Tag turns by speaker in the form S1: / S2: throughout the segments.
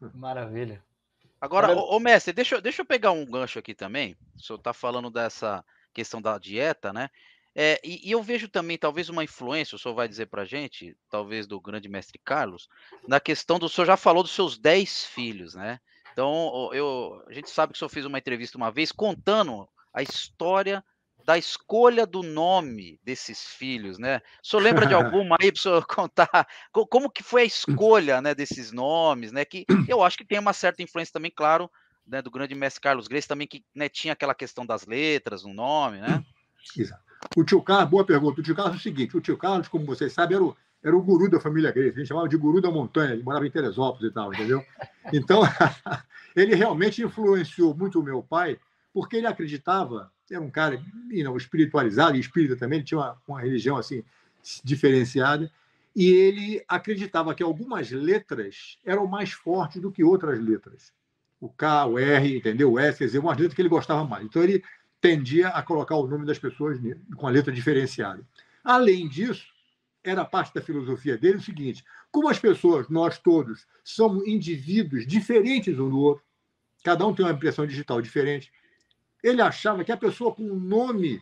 S1: Maravilha.
S2: Agora,
S1: Agora,
S2: mestre, deixa eu pegar um gancho aqui também. O senhor está falando dessa questão da dieta, né? E eu vejo também, talvez, uma influência, o senhor vai dizer pra gente, talvez do grande mestre Carlos, na questão do o senhor já falou dos seus 10 filhos, né? Então, a gente sabe que o senhor fez uma entrevista uma vez contando a história da escolha do nome desses filhos, né? O senhor lembra de alguma aí para o senhor contar como que foi a escolha, né, desses nomes, né? Que eu acho que tem uma certa influência também, claro, né, do grande mestre Carlos Grace também, que, né, tinha aquela questão das letras no nome, né?
S3: Exato. O tio Carlos, boa pergunta. O tio Carlos é o seguinte: o tio Carlos, como vocês sabem, era o guru da família Grace. A gente chamava de guru da montanha, ele morava em Teresópolis e tal, entendeu? Então, ele realmente influenciou muito o meu pai, porque ele acreditava, era um cara espiritualizado, e espírita também, ele tinha uma religião assim diferenciada, e ele acreditava que algumas letras eram mais fortes do que outras letras. O K, o R, entendeu? O S, quer dizer, umas letras que ele gostava mais. Então, ele tendia a colocar o nome das pessoas com a letra diferenciada. Além disso, era parte da filosofia dele o seguinte: como as pessoas, nós todos, somos indivíduos diferentes um do outro, cada um tem uma impressão digital diferente, ele achava que a pessoa com um nome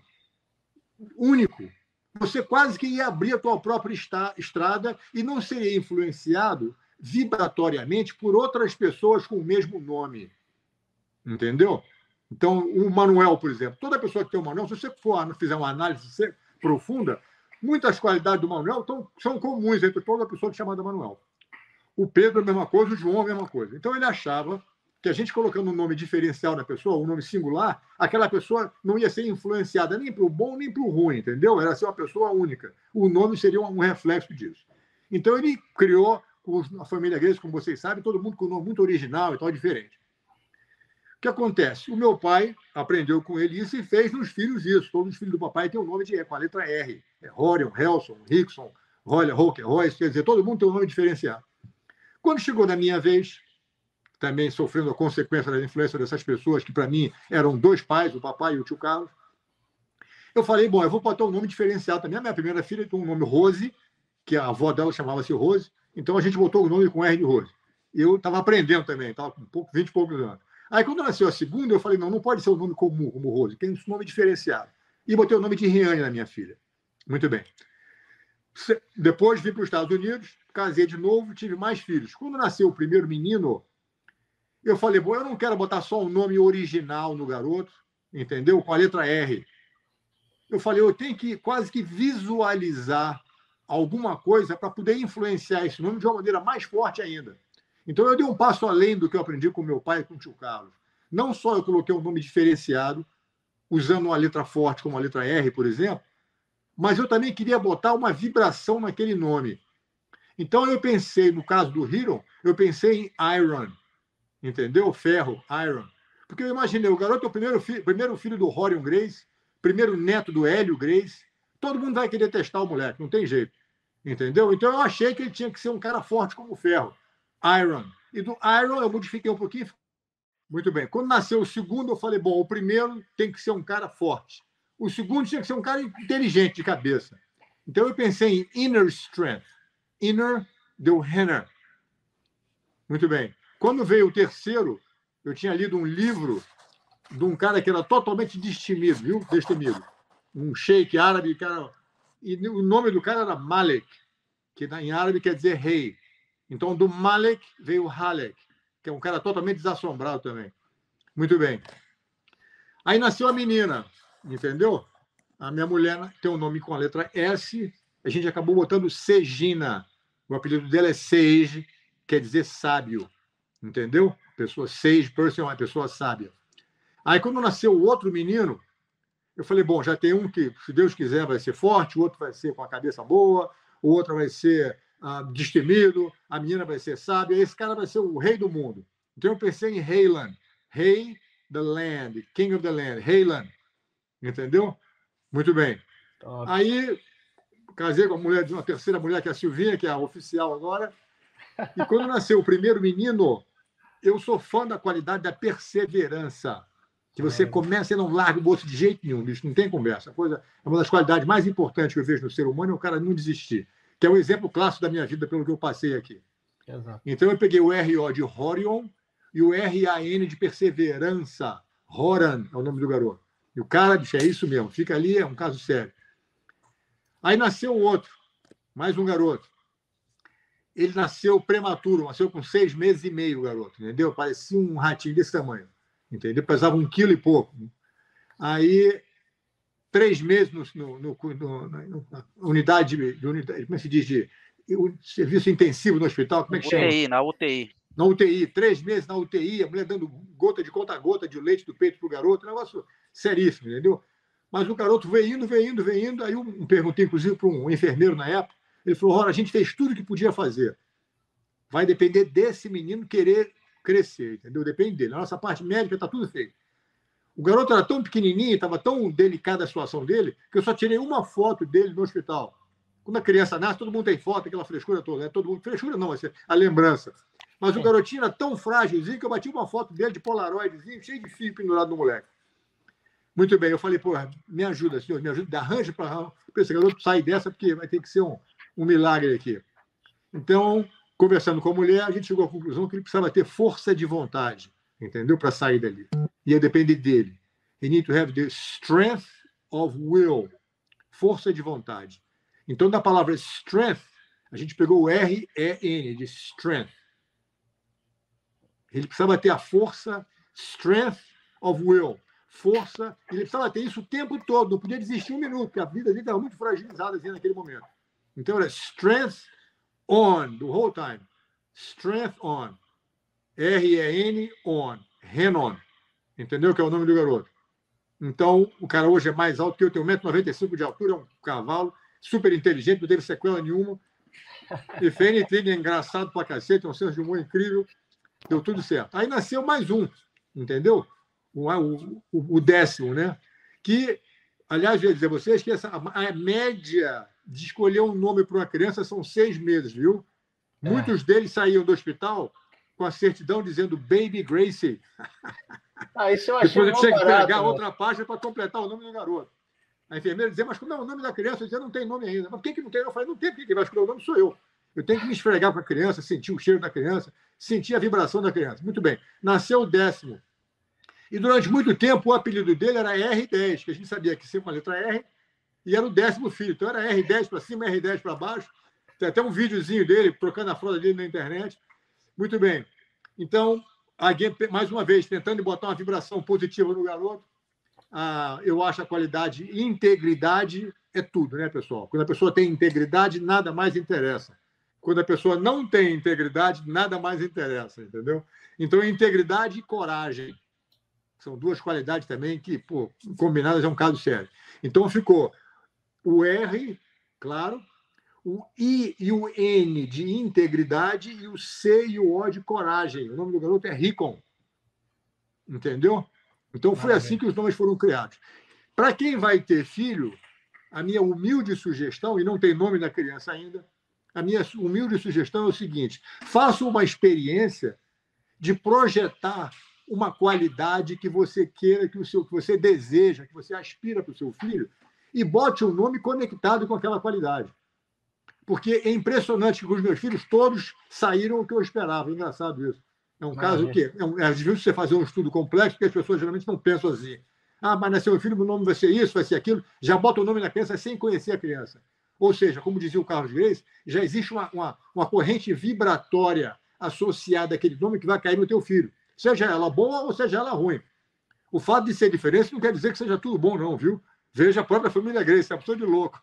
S3: único, você quase que ia abrir a tua própria estrada e não seria influenciado vibratoriamente por outras pessoas com o mesmo nome. Entendeu? Então, o Manuel, por exemplo, toda pessoa que tem o Manuel, se você fizer uma análise profunda, muitas qualidades do Manuel são comuns entre toda pessoa que é chamada Manuel. O Pedro é a mesma coisa, o João é a mesma coisa. Então, ele achava que a gente colocando um nome diferencial na pessoa, um nome singular, aquela pessoa não ia ser influenciada nem para o bom nem para o ruim, entendeu? Era ser uma pessoa única. O nome seria um reflexo disso. Então, ele criou, com a família Grace, como vocês sabem, todo mundo com um nome muito original e tal, diferente. O que acontece? O meu pai aprendeu com ele isso e fez nos filhos isso. Todos os filhos do papai têm um nome com a letra R. É Horion, Helson, Rickson, Roller, Roker, Royce, quer dizer, todo mundo tem um nome diferenciado. Quando chegou na minha vez, também sofrendo a consequência da influência dessas pessoas, que para mim eram dois pais, o papai e o tio Carlos, eu falei, bom, eu vou botar um nome diferenciado também. A minha primeira filha tem um nome Rose, que a avó dela chamava-se Rose, então a gente botou o nome com R de Rose. Eu estava aprendendo também, estava com 20 e poucos anos. Aí, quando nasceu a segunda, eu falei, não pode ser um nome comum, como Rose, tem um nome diferenciado. E botei o nome de Riane na minha filha. Muito bem. Depois vim para os Estados Unidos, casei de novo, tive mais filhos. Quando nasceu o primeiro menino, eu falei, bom, eu não quero botar só um nome original no garoto, entendeu? Com a letra R. Eu falei, eu tenho que quase que visualizar alguma coisa para poder influenciar esse nome de uma maneira mais forte ainda. Então, eu dei um passo além do que eu aprendi com meu pai e com o tio Carlos. Não só eu coloquei um nome diferenciado, usando uma letra forte como a letra R, por exemplo, mas eu também queria botar uma vibração naquele nome. Então, eu pensei, no caso do Hero, eu pensei em Iron, entendeu? Ferro, Iron. Porque eu imaginei, o garoto é o primeiro filho do Horion Grace, primeiro neto do Hélio Grace, todo mundo vai querer testar o moleque, não tem jeito. Entendeu? Então, eu achei que ele tinha que ser um cara forte como o ferro. Iron. E do Iron eu modifiquei um pouquinho. Muito bem. Quando nasceu o segundo, eu falei, bom, o primeiro tem que ser um cara forte. O segundo tinha que ser um cara inteligente de cabeça. Então eu pensei em inner strength. Inner deu Henner. Muito bem. Quando veio o terceiro, eu tinha lido um livro de um cara que era totalmente destemido, viu? Destemido. Um sheik árabe, cara. E o nome do cara era Malek, que em árabe quer dizer rei. Então, do Malek veio o Halek, que é um cara totalmente desassombrado também. Muito bem. Aí nasceu a menina, entendeu? A minha mulher tem um nome com a letra S, a gente acabou botando Segina. O apelido dela é Sage, quer dizer sábio, entendeu? Pessoa sage person, uma pessoa sábia. Aí, quando nasceu o outro menino, eu falei, bom, já tem um que, se Deus quiser, vai ser forte, o outro vai ser com a cabeça boa, o outro vai ser destemido, a menina vai ser sábia, esse cara vai ser o rei do mundo. Então eu pensei em Heilan, rei the land, king of the land, Heilan, entendeu? Muito bem.
S1: Top.
S3: Aí casei com uma terceira mulher, que é a Silvinha, que é a oficial agora, e quando nasceu o primeiro menino, eu sou fã da qualidade da perseverança, que você começa e não larga o bolso de jeito nenhum, bicho, não tem conversa. É uma das qualidades mais importantes que eu vejo no ser humano, é o cara não desistir, que é um exemplo clássico da minha vida, pelo que eu passei aqui.
S1: Exato.
S3: Então eu peguei o R-O de Horion e o R-A-N de perseverança. Horan é o nome do garoto. E o cara disse, é isso mesmo, fica ali, é um caso sério. Aí nasceu outro, mais um garoto. Ele nasceu prematuro, nasceu com 6 meses e meio, o garoto, entendeu? Parecia um ratinho desse tamanho, entendeu? Pesava 1 quilo e pouco. Aí, 3 meses na unidade, como é que se diz, de serviço intensivo no hospital, como é que chama?
S2: UTI, na UTI.
S3: Na UTI, 3 meses na UTI, a mulher dando gota de conta-gota de leite do peito pro garoto, negócio seríssimo, entendeu? Mas o garoto veio indo. Aí eu perguntei, inclusive, para um enfermeiro na época, ele falou, Rora, a gente fez tudo o que podia fazer. Vai depender desse menino querer crescer, entendeu? Depende dele. A nossa parte médica está tudo feito. O garoto era tão pequenininho, estava tão delicada a situação dele, que eu só tirei uma foto dele no hospital. Quando a criança nasce, todo mundo tem foto, aquela frescura toda. Né? Todo mundo, frescura não, a lembrança. Mas o garotinho era tão frágilzinho que eu bati uma foto dele de polaroidzinho, cheio de fio pendurado no moleque. Muito bem, eu falei, pô, me ajuda, senhor, me ajuda, arranja para esse garoto sair dessa, porque vai ter que ser um milagre aqui. Então, conversando com a mulher, a gente chegou à conclusão que ele precisava ter força de vontade, entendeu? Para sair dali. Ia depender dele. He need to have the strength of will. Força de vontade. Então, da palavra strength, a gente pegou o R-E-N, de strength. Ele precisava ter a força, strength of will. Força, ele precisava ter isso o tempo todo, não podia desistir 1 minuto, porque a vida dele estava muito fragilizada assim, naquele momento. Então, era strength on, the whole time. Strength on. R-E-N, on. Renon. Entendeu? Que é o nome do garoto. Então, o cara hoje é mais alto que eu, tenho 1,95 m de altura, é um cavalo, super inteligente, não teve sequela nenhuma. E FNT é engraçado pra cacete, tem um senso de humor incrível. Deu tudo certo. Aí nasceu mais um, entendeu? O 10º, né? Que, aliás, eu ia dizer a vocês que a média de escolher um nome para uma criança são 6 meses, viu? Muitos deles saíam do hospital com a certidão dizendo Baby Gracie.
S1: Isso eu achei.
S3: Depois eu tinha que pegar outra página para completar o nome do garoto. A enfermeira dizia, mas como é o nome da criança? Eu dizia, não tem nome ainda. Mas quem que não tem? Eu falei, não tem, quem vai escolher o nome sou eu. Eu tenho que me esfregar com a criança, sentir o cheiro da criança, sentir a vibração da criança. Muito bem. Nasceu o 10º. E durante muito tempo o apelido dele era R10, que a gente sabia que sempre uma letra R, e era o 10º filho. Então era R10 para cima, R10 para baixo. Tem até um videozinho dele, trocando a fralda dele na internet. Muito bem. Então, mais uma vez, tentando botar uma vibração positiva no garoto, eu acho a qualidade e integridade é tudo, né, pessoal? Quando a pessoa tem integridade, nada mais interessa. Quando a pessoa não tem integridade, nada mais interessa, entendeu? Então, integridade e coragem. São 2 qualidades também que, pô, combinadas é um caso sério. Então, ficou o R, claro, o I e o N de integridade e o C e o O de coragem. O nome do garoto é Ricon. Entendeu? Então, foi assim que os nomes foram criados. Para quem vai ter filho, a minha humilde sugestão, e não tem nome da criança ainda, a minha humilde sugestão é o seguinte: faça uma experiência de projetar uma qualidade que você queira, que você deseja, que você aspira para o seu filho, e bote um nome conectado com aquela qualidade. Porque é impressionante que os meus filhos todos saíram o que eu esperava. É engraçado isso. É um caso que é difícil você fazer um estudo complexo, porque as pessoas geralmente não pensam assim. Mas nasceu um filho, o nome vai ser isso, vai ser aquilo. Já bota o nome na criança sem conhecer a criança. Ou seja, como dizia o Carlos Grace, já existe uma corrente vibratória associada àquele nome que vai cair no teu filho. Seja ela boa ou seja ela ruim. O fato de ser diferente não quer dizer que seja tudo bom, não, viu? Veja a própria família Grace, é uma pessoa de louco.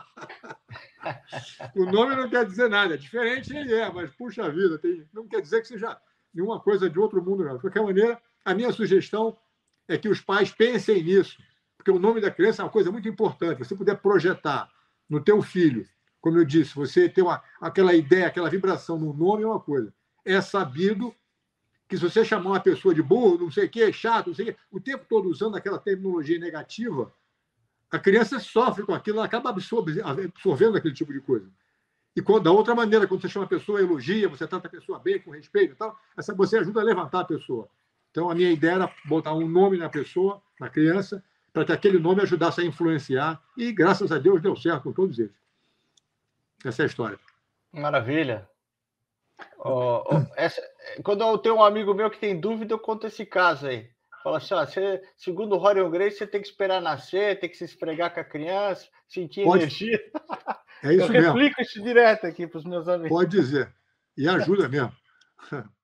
S3: O nome não quer dizer nada. Diferente ele é, mas, puxa vida, não quer dizer que seja nenhuma coisa de outro mundo, não. De qualquer maneira, a minha sugestão é que os pais pensem nisso, porque o nome da criança é uma coisa muito importante. Se você puder projetar no teu filho, como eu disse, você ter aquela ideia, aquela vibração no nome é uma coisa. É sabido que se você chamar uma pessoa de burro, não sei o quê, chato, não sei o quê, o tempo todo usando aquela terminologia negativa, a criança sofre com aquilo, ela acaba absorvendo aquele tipo de coisa. E da outra maneira, quando você chama a pessoa, elogia, você trata a pessoa bem, com respeito e tal, você ajuda a levantar a pessoa. Então, a minha ideia era botar um nome na pessoa, na criança, para que aquele nome ajudasse a influenciar. E, graças a Deus, deu certo com todos eles. Essa é a história.
S1: Maravilha. Quando eu tenho um amigo meu que tem dúvida, eu conto esse caso aí. Fala assim, segundo o Rorion Grace, você tem que esperar nascer, tem que se esfregar com a criança, sentir energia.
S3: É isso
S1: eu
S3: mesmo.
S1: replico isso direto aqui para os meus amigos.
S3: Pode dizer. E ajuda mesmo.